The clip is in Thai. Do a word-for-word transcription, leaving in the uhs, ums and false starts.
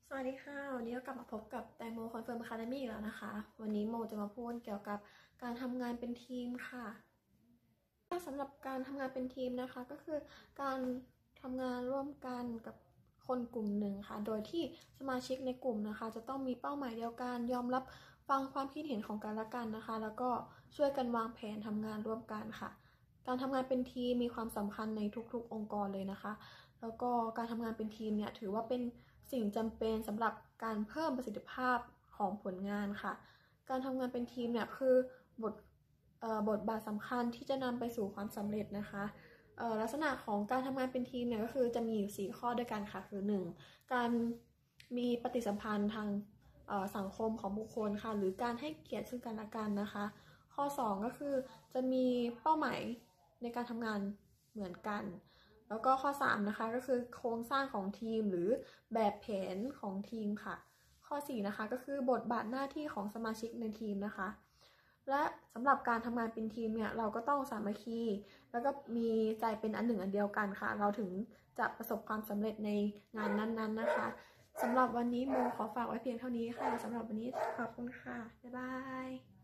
สวัสดีค่ะวันนี้ก็กลับมาพบกับแตงโมคอนเฟิร์มอะคาเดมี่แล้วนะคะวันนี้โมจะมาพูดเกี่ยวกับการทำงานเป็นทีมค่ะสำหรับการทำงานเป็นทีมนะคะก็คือการทำงานร่วมกันกับคนกลุ่มหนึ่งค่ะโดยที่สมาชิกในกลุ่มนะคะจะต้องมีเป้าหมายเดียวกันยอมรับฟังความคิดเห็นของกันและกันนะคะแล้วก็ช่วยกันวางแผนทำงานร่วมกันค่ะการทำงานเป็นทีมมีความสำคัญในทุกๆองค์กรเลยนะคะแล้วก็การทำงานเป็นทีมเนี่ยถือว่าเป็นสิ่งจำเป็นสำหรับการเพิ่มประสิทธิภาพของผลงานค่ะการทำงานเป็นทีมเนี่ยคือบทบทบาทสำคัญที่จะนำไปสู่ความสำเร็จนะคะลักษณะของการทำงานเป็นทีมเนี่ยก็คือจะมีอยู่สี่ข้อด้วยกันค่ะคือหนึ่งการมีปฏิสัมพันธ์ทางสังคมของบุคคลค่ะหรือการให้เกียรติซึ่งกันและกันนะคะข้อสองก็คือจะมีเป้าหมายในการทำงานเหมือนกันแล้วก็ข้อสามนะคะก็คือโครงสร้างของทีมหรือแบบแผนของทีมค่ะข้อสี่นะคะก็คือบทบาทหน้าที่ของสมาชิกในทีมนะคะและสำหรับการทำงานเป็นทีมเนี่ยเราก็ต้องสามัคคีแล้วก็มีใจเป็นอันหนึ่งอันเดียวกันค่ะเราถึงจะประสบความสำเร็จในงานนั้นๆนะคะสำหรับวันนี้โมขอฝากไว้เพียงเท่านี้ค่ะสำหรับวันนี้ขอบคุณค่ะบ๊ายบาย